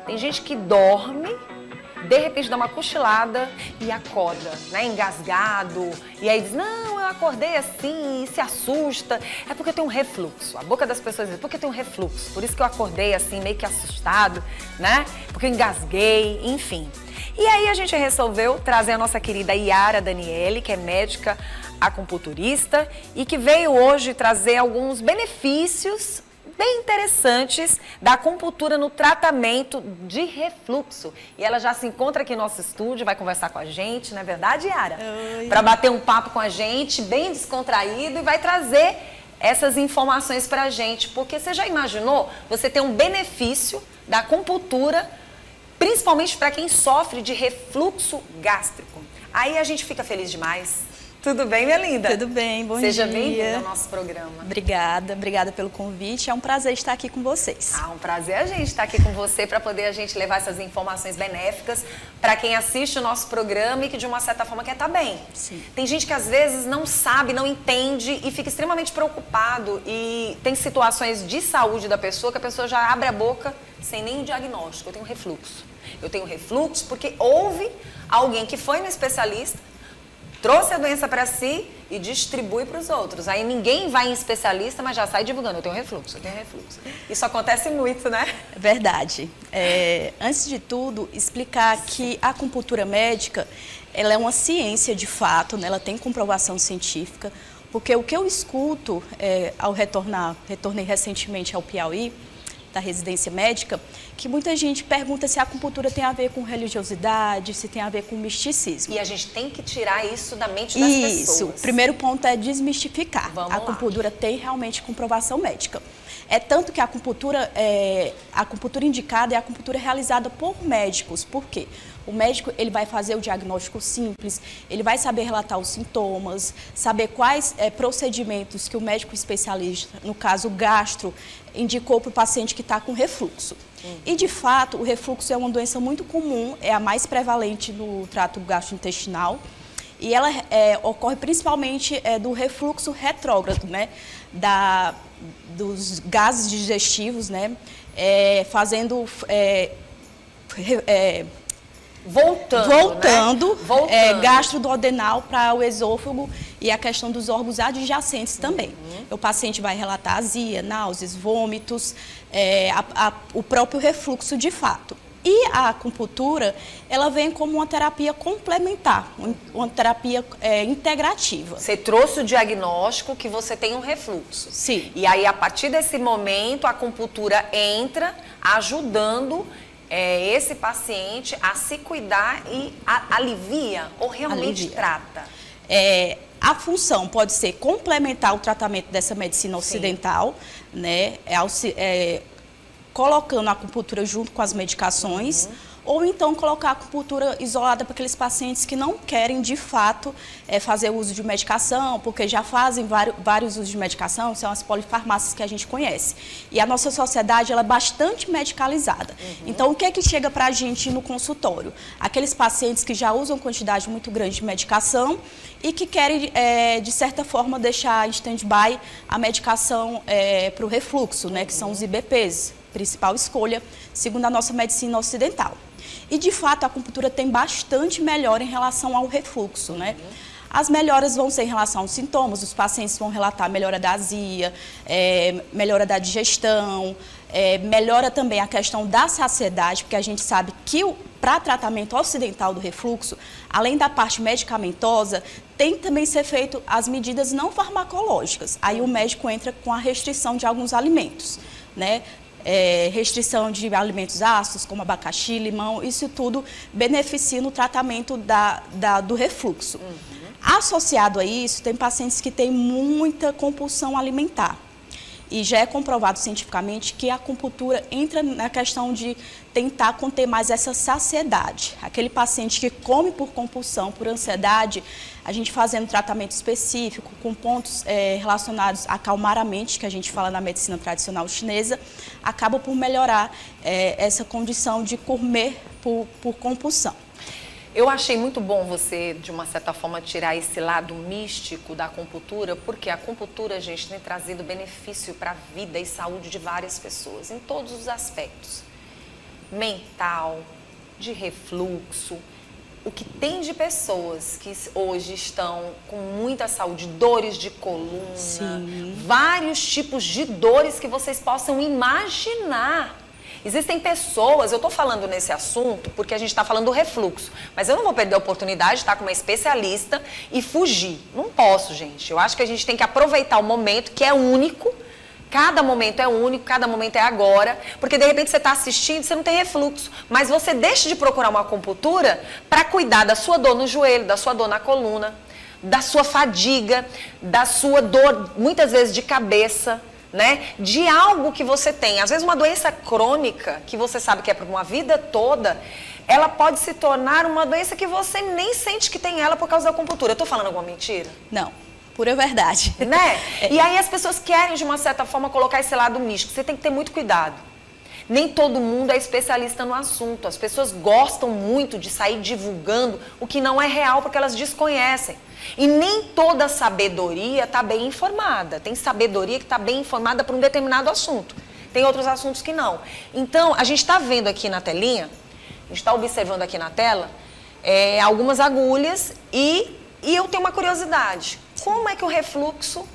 Tem gente que dorme, de repente dá uma cochilada e acorda, né, engasgado. E aí diz, não, eu acordei assim, e se assusta. É porque eu tenho um refluxo. A boca das pessoas diz, porque eu tenho um refluxo. Por isso que eu acordei assim, meio que assustado, né? Porque eu engasguei, enfim. E aí a gente resolveu trazer a nossa querida Yara Daniele, que é médica acupunturista e que veio hoje trazer alguns benefícios bem interessantes da acupuntura no tratamento de refluxo. E ela já se encontra aqui no nosso estúdio, vai conversar com a gente, não é verdade, Yara? Para bater um papo com a gente, bem descontraído, e vai trazer essas informações para a gente. Porque você já imaginou você ter um benefício da acupuntura, principalmente para quem sofre de refluxo gástrico? Aí a gente fica feliz demais. Tudo bem, minha linda? Tudo bem, bom dia. Seja bem-vinda ao nosso programa. Obrigada pelo convite. É um prazer estar aqui com vocês. Um prazer a gente estar aqui com você para poder a gente levar essas informações benéficas para quem assiste o nosso programa e que de uma certa forma quer estar bem. Sim. Tem gente que às vezes não sabe, não entende e fica extremamente preocupado, e tem situações de saúde da pessoa que a pessoa já abre a boca sem nenhum diagnóstico. Eu tenho refluxo. Eu tenho refluxo porque houve alguém que foi no especialista, trouxe a doença para si e distribui para os outros. Aí ninguém vai em especialista, mas já sai divulgando, eu tenho refluxo, eu tenho refluxo. Isso acontece muito, né? É verdade. Antes de tudo, explicar que a acupuntura médica, ela é uma ciência de fato, né? Ela tem comprovação científica, porque o que eu escuto ao retornei recentemente ao Piauí, da residência médica, que muita gente pergunta se a acupuntura tem a ver com religiosidade, se tem a ver com misticismo. E a gente tem que tirar isso da mente das pessoas. Isso, o primeiro ponto é desmistificar. Vamos a acupuntura tem realmente comprovação médica. É tanto que a acupuntura indicada é a acupuntura realizada por médicos. Por quê? O médico ele vai fazer o diagnóstico simples, ele vai saber relatar os sintomas, saber quais procedimentos que o médico especialista, no caso gastro, indicou para o paciente que está com refluxo. E, de fato, o refluxo é uma doença muito comum, é a mais prevalente no trato gastrointestinal. E ela ocorre principalmente do refluxo retrógrado, né? Dos gases digestivos, né? Fazendo... voltando né? Gastroduodenal para o esôfago e a questão dos órgãos adjacentes também. O paciente vai relatar azia, náuseas, vômitos, o próprio refluxo de fato. E a acupuntura, ela vem como uma terapia complementar, uma terapia integrativa. Você trouxe o diagnóstico que você tem um refluxo. Sim. E aí, a partir desse momento, a acupuntura entra ajudando esse paciente a se cuidar e alivia ou realmente trata? A função pode ser complementar o tratamento dessa medicina ocidental, né? Colocando a acupuntura junto com as medicações, ou então colocar a acupuntura isolada para aqueles pacientes que não querem, de fato, fazer uso de medicação, porque já fazem vários usos de medicação, são as polifarmácias que a gente conhece. E a nossa sociedade ela é bastante medicalizada. Então, o que é que chega para a gente no consultório? Aqueles pacientes que já usam quantidade muito grande de medicação e que querem, de certa forma, deixar em stand-by a medicação para o refluxo, né, que são os IBPs. Principal escolha, segundo a nossa medicina ocidental. E, de fato, a acupuntura tem bastante melhora em relação ao refluxo, né? As melhoras vão ser em relação aos sintomas, os pacientes vão relatar melhora da azia, melhora da digestão, melhora também a questão da saciedade, porque a gente sabe que para tratamento ocidental do refluxo, além da parte medicamentosa, tem que também ser feito as medidas não farmacológicas. Aí o médico entra com a restrição de alguns alimentos, né? Restrição de alimentos ácidos, como abacaxi, limão, isso tudo beneficia no tratamento do refluxo. Associado a isso, tem pacientes que têm muita compulsão alimentar. E já é comprovado cientificamente que a acupuntura entra na questão de tentar conter mais essa saciedade. Aquele paciente que come por compulsão, por ansiedade, a gente fazendo tratamento específico, com pontos relacionados a acalmar a mente, que a gente fala na medicina tradicional chinesa, acaba por melhorar essa condição de comer por compulsão. Eu achei muito bom você, de uma certa forma, tirar esse lado místico da acupuntura, porque a acupuntura, gente, tem trazido benefício para a vida e saúde de várias pessoas, em todos os aspectos. mental, de refluxo. O que tem de pessoas que hoje estão com muita saúde, dores de coluna, Sim. vários tipos de dores que vocês possam imaginar. Existem pessoas, eu estou falando nesse assunto porque a gente está falando do refluxo, mas eu não vou perder a oportunidade de estar com uma especialista e fugir. Não posso, gente. Eu acho que a gente tem que aproveitar o momento que é único. Cada momento é único, cada momento é agora, porque de repente você está assistindo, você não tem refluxo, mas você deixa de procurar uma acupuntura para cuidar da sua dor no joelho, da sua dor na coluna, da sua fadiga, da sua dor, muitas vezes de cabeça, né? De algo que você tem. Às vezes uma doença crônica, que você sabe que é por uma vida toda, ela pode se tornar uma doença que você nem sente que tem ela por causa da acupuntura. Eu estou falando alguma mentira? Não. Pura verdade. Né? E aí as pessoas querem, de uma certa forma, colocar esse lado místico. Você tem que ter muito cuidado. Nem todo mundo é especialista no assunto. As pessoas gostam muito de sair divulgando o que não é real, porque elas desconhecem. E nem toda sabedoria está bem informada. Tem sabedoria que está bem informada para um determinado assunto. Tem outros assuntos que não. Então, a gente está vendo aqui na telinha, a gente está observando aqui na tela, algumas agulhas e eu tenho uma curiosidade. Como é que o refluxo,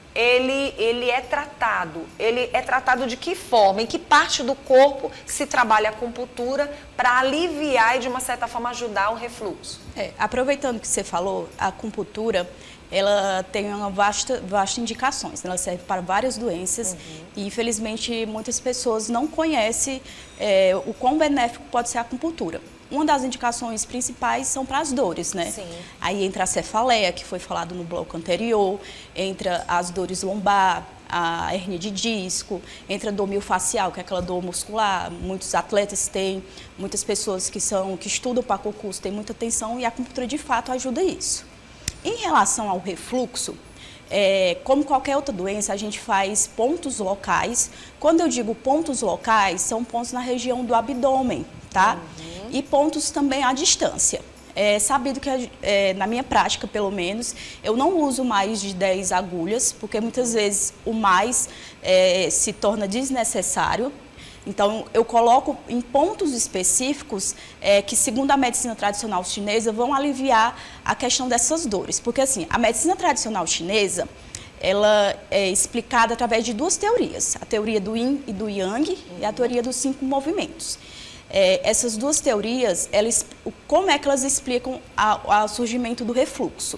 ele é tratado? Ele é tratado de que forma? Em que parte do corpo se trabalha a acupuntura para aliviar e, de uma certa forma, ajudar o refluxo? Aproveitando que você falou, a acupuntura, ela tem uma vasta indicações. Ela serve para várias doenças e, infelizmente, muitas pessoas não conhecem o quão benéfico pode ser a acupuntura. Uma das indicações principais são para as dores, né? Sim. Aí entra a cefaleia, que foi falado no bloco anterior, entra as dores lombar, a hérnia de disco, entra a dor miofascial, que é aquela dor muscular. Muitos atletas têm, muitas pessoas que estudam para concurso têm muita tensão e a acupuntura de fato ajuda isso. Em relação ao refluxo, como qualquer outra doença, a gente faz pontos locais. Quando eu digo pontos locais, são pontos na região do abdômen, tá? E pontos também à distância. É sabido que, na minha prática, pelo menos, eu não uso mais de 10 agulhas, porque muitas vezes o mais se torna desnecessário. Então, eu coloco em pontos específicos que, segundo a medicina tradicional chinesa, vão aliviar a questão dessas dores. Porque, assim, a medicina tradicional chinesa, ela é explicada através de duas teorias. A teoria do Yin e do Yang e a teoria dos 5 movimentos. Essas duas teorias, como é que elas explicam o surgimento do refluxo?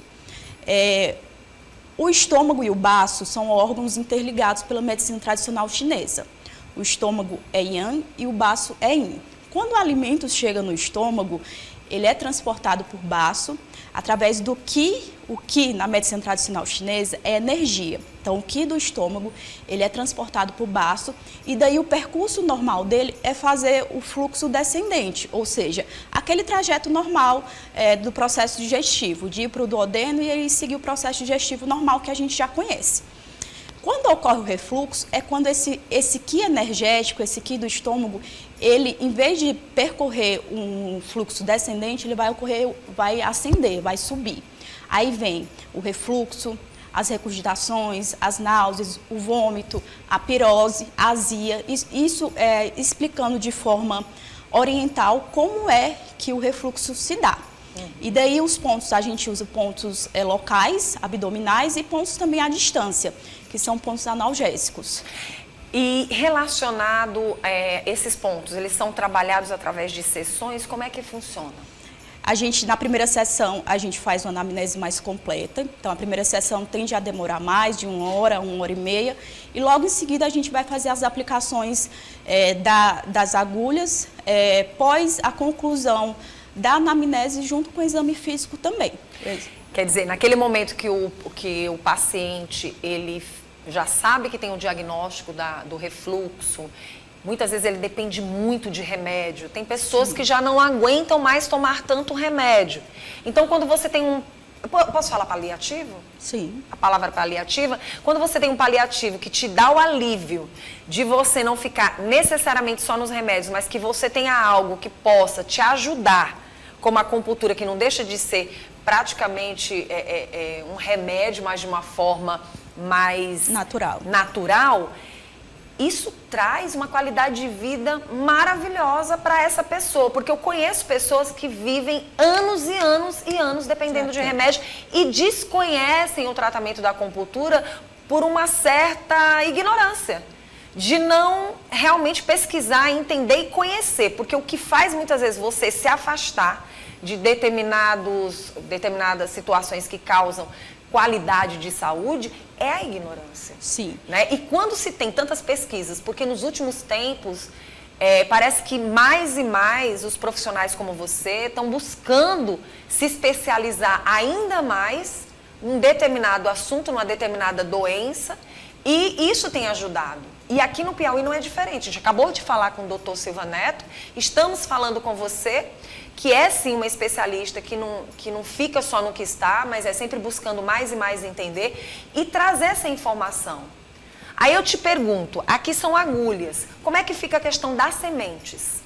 O estômago e o baço são órgãos interligados pela medicina tradicional chinesa. O estômago é Yang e o baço é Yin. Quando o alimento chega no estômago, ele é transportado por baço através do Qi. O Qi, na medicina tradicional chinesa, é energia. Então, o Qi do estômago, ele é transportado por baço e daí o percurso normal dele é fazer o fluxo descendente, ou seja, aquele trajeto normal do processo digestivo, de ir para o duodeno e aí seguir o processo digestivo normal que a gente já conhece. Quando ocorre o refluxo, é quando esse Qi energético, esse Qi do estômago, ele, em vez de percorrer um fluxo descendente, ele vai ascender, vai subir. Aí vem o refluxo, as regurgitações, as náuseas, o vômito, a pirose, a azia. Isso explicando de forma oriental como é que o refluxo se dá. E daí os pontos, a gente usa pontos locais, abdominais e pontos também à distância, que são pontos analgésicos. E relacionado esses pontos, eles são trabalhados através de sessões? Como é que funciona? Na primeira sessão, a gente faz uma anamnese mais completa. Então, a primeira sessão tende a demorar mais de 1 hora, 1 hora e meia. E logo em seguida, a gente vai fazer as aplicações das agulhas, pós a conclusão da anamnese, junto com o exame físico também. Quer dizer, naquele momento que o paciente ele já sabe que tem o diagnóstico do refluxo, muitas vezes ele depende muito de remédio. Tem pessoas que já não aguentam mais tomar tanto remédio. Então, quando você tem Posso falar paliativo? Sim. A palavra paliativa. Quando você tem um paliativo que te dá o alívio de você não ficar necessariamente só nos remédios, mas que você tenha algo que possa te ajudar, como a acupuntura, que não deixa de ser praticamente um remédio, mas de uma forma mais natural. isso traz uma qualidade de vida maravilhosa para essa pessoa, porque eu conheço pessoas que vivem anos e anos e anos dependendo de remédio e desconhecem o tratamento da acupuntura por uma certa ignorância, de não realmente pesquisar, entender e conhecer, porque o que faz muitas vezes você se afastar de determinadas situações que causam qualidade de saúde é a ignorância. Sim. Né? E quando se tem tantas pesquisas, porque nos últimos tempos parece que mais e mais os profissionais como você estão buscando se especializar ainda mais num determinado assunto, numa determinada doença, e isso tem ajudado. E aqui no Piauí não é diferente. A gente acabou de falar com o Dr. Silva Neto, estamos falando com você, que é sim uma especialista que não fica só no que está, mas é sempre buscando mais e mais entender e trazer essa informação. Aí eu te pergunto, aqui são agulhas, como é que fica a questão das sementes?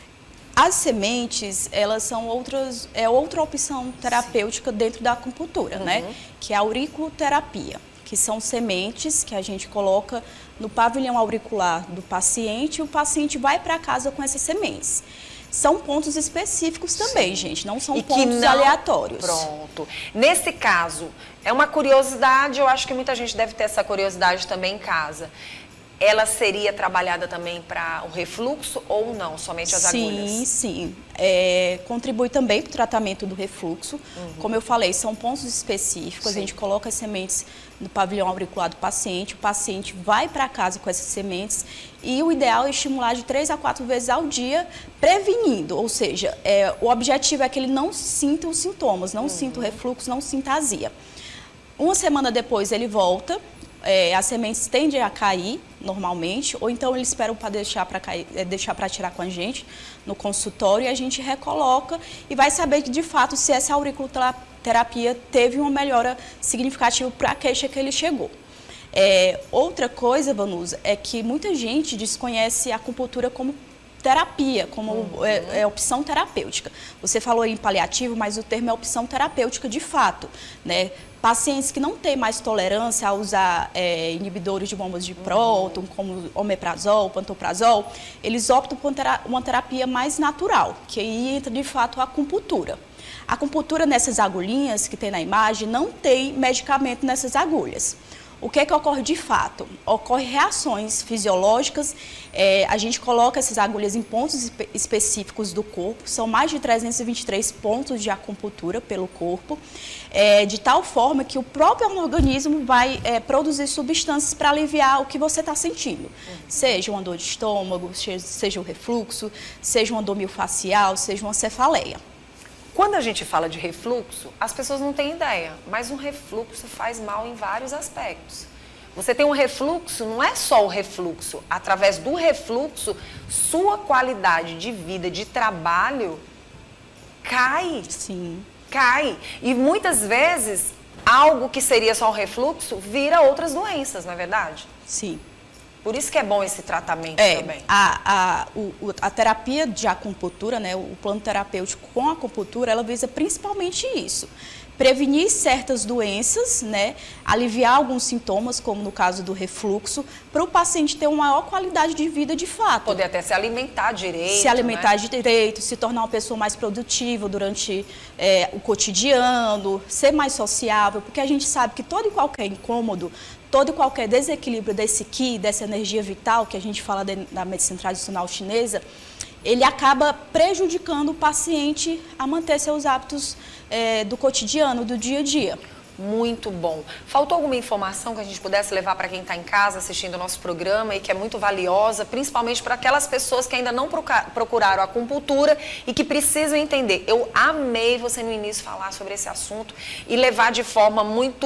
As sementes, elas são outra opção terapêutica dentro da acupuntura, né? Que é a auriculoterapia, que são sementes que a gente coloca no pavilhão auricular do paciente e o paciente vai para casa com essas sementes. São pontos específicos também, gente, não são pontos aleatórios. Pronto. Nesse caso, é uma curiosidade, eu acho que muita gente deve ter essa curiosidade também em casa. Ela seria trabalhada também para o refluxo ou não, somente as agulhas? Sim, sim. Contribui também para o tratamento do refluxo. Como eu falei, são pontos específicos, sim. A gente coloca as sementes no pavilhão auricular do paciente, o paciente vai para casa com essas sementes e o ideal é estimular de 3 a 4 vezes ao dia, prevenindo, ou seja, o objetivo é que ele não sinta os sintomas, não sinta o refluxo, não sinta a azia. Uma semana depois ele volta, as sementes tendem a cair normalmente, ou então eles esperam para deixar para tirar com a gente no consultório e a gente recoloca e vai saber que de fato se essa auriculoterapia teve uma melhora significativa para a queixa que ele chegou. Outra coisa, Vanusa, é que muita gente desconhece a acupuntura como terapia, como opção terapêutica. Você falou em paliativo, mas o termo é opção terapêutica de fato, né? Pacientes que não têm mais tolerância a usar inibidores de bombas de próton, como omeprazol, pantoprazol, eles optam por uma terapia mais natural, que aí entra de fato a acupuntura. A acupuntura nessas agulhinhas que tem na imagem não tem medicamento nessas agulhas. O que é que ocorre de fato? Ocorre reações fisiológicas, a gente coloca essas agulhas em pontos específicos do corpo, são mais de 323 pontos de acupuntura pelo corpo, de tal forma que o próprio organismo vai produzir substâncias para aliviar o que você está sentindo. Seja uma dor de estômago, seja o refluxo, seja uma dor miofascial, seja uma cefaleia. Quando a gente fala de refluxo, as pessoas não têm ideia, mas um refluxo faz mal em vários aspectos. Você tem um refluxo, não é só o refluxo. Através do refluxo, sua qualidade de vida, de trabalho, cai. Sim. Cai. E muitas vezes, algo que seria só um refluxo, vira outras doenças, não é verdade? Sim. Por isso que é bom esse tratamento também. A terapia de acupuntura, né, o plano terapêutico com a acupuntura, ela visa principalmente isso. Prevenir certas doenças, né, aliviar alguns sintomas, como no caso do refluxo, para o paciente ter uma maior qualidade de vida de fato. Poder até se alimentar direito. Se alimentar direito, se tornar uma pessoa mais produtiva durante o cotidiano, ser mais sociável, porque a gente sabe que todo e qualquer incômodo, todo e qualquer desequilíbrio desse Qi, dessa energia vital, que a gente fala da medicina tradicional chinesa, ele acaba prejudicando o paciente a manter seus hábitos do cotidiano, do dia a dia. Muito bom. Faltou alguma informação que a gente pudesse levar para quem está em casa assistindo o nosso programa e que é muito valiosa, principalmente para aquelas pessoas que ainda não procuraram a acupuntura e que precisam entender? Eu amei você no início falar sobre esse assunto e levar de forma muito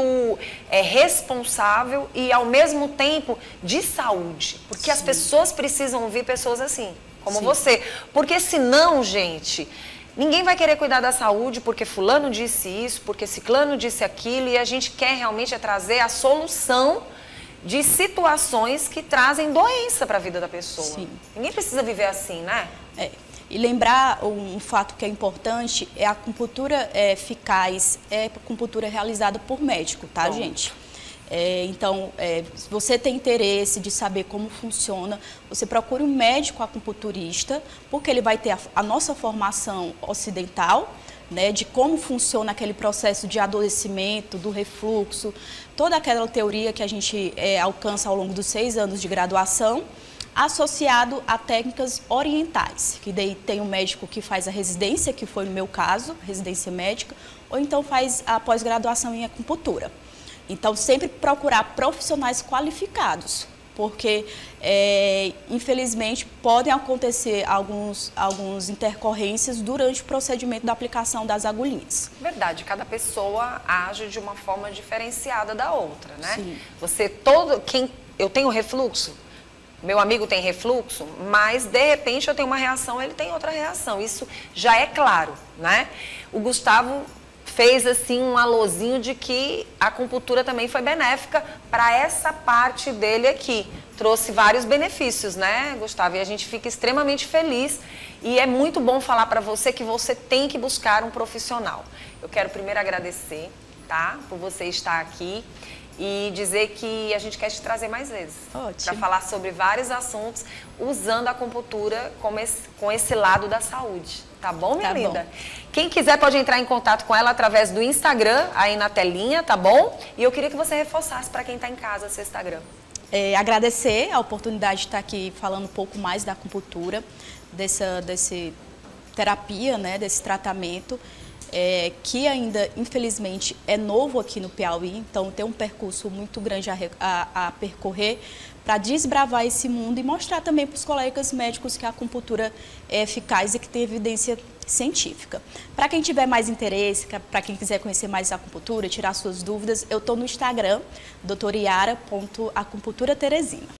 responsável e ao mesmo tempo de saúde, porque as pessoas precisam ouvir pessoas assim, como você, porque senão, gente, ninguém vai querer cuidar da saúde porque fulano disse isso, porque ciclano disse aquilo, e a gente quer realmente trazer a solução de situações que trazem doença para a vida da pessoa. Sim. Ninguém precisa viver assim, né? E lembrar um fato que é importante, a acupuntura eficaz é a acupuntura realizada por médico, tá, gente? Então, se você tem interesse de saber como funciona, você procure um médico acupunturista, porque ele vai ter a nossa formação ocidental, né, de como funciona aquele processo de adoecimento, do refluxo, toda aquela teoria que a gente alcança ao longo dos 6 anos de graduação, associado a técnicas orientais, que daí tem um médico que faz a residência, que foi no meu caso, residência médica, ou então faz a pós-graduação em acupuntura. Então, sempre procurar profissionais qualificados, porque, infelizmente, podem acontecer algumas intercorrências durante o procedimento da aplicação das agulhinhas. Verdade, cada pessoa age de uma forma diferenciada da outra, né? Sim. Eu tenho refluxo, meu amigo tem refluxo, mas de repente eu tenho uma reação, ele tem outra reação, isso já é claro, né? O Gustavo fez assim um alôzinho de que a acupuntura também foi benéfica para essa parte dele aqui. Trouxe vários benefícios, né, Gustavo? E a gente fica extremamente feliz e é muito bom falar para você que você tem que buscar um profissional. Eu quero primeiro agradecer, tá, por você estar aqui e dizer que a gente quer te trazer mais vezes para falar sobre vários assuntos usando a acupuntura com esse lado da saúde. Tá bom, minha linda? Bom. Quem quiser pode entrar em contato com ela através do Instagram, aí na telinha, tá bom? E eu queria que você reforçasse para quem está em casa seu Instagram. Agradecer a oportunidade de estar aqui falando um pouco mais da acupuntura, dessa terapia, né, desse tratamento, que ainda, infelizmente, é novo aqui no Piauí, então tem um percurso muito grande a percorrer para desbravar esse mundo e mostrar também para os colegas médicos que a acupuntura é eficaz e que tem evidência científica. Para quem tiver mais interesse, para quem quiser conhecer mais a acupuntura, tirar suas dúvidas, eu estou no Instagram, doutoriara.acupunturateresina.